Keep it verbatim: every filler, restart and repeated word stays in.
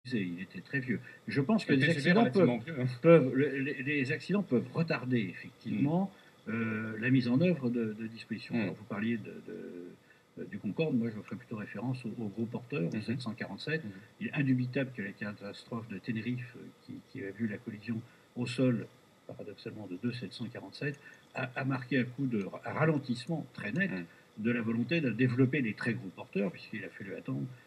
il était très vieux. Je pense que Le les TGV accidents peuvent relativement vieux, hein. peuvent le les les accidents peuvent retarder Mmh. effectivement, heu, la mise en œuvre de de dispositions. Alors Mmh. vous parliez de de, heu, du Concorde, moi je ferais plutôt référence au au gros porteur, au Mmh mh. sept cent quarante-sept. Mmh mh. Il est indubitable que la catastrophe de Tenerife, heu, qui qui a vu la collision au sol, paradoxalement, de deux sept cent quarante-sept, a a marqué un coup de ra ralentissement très net Mmh. de la volonté de développer des très gros porteurs, puisqu'il a fallu attendre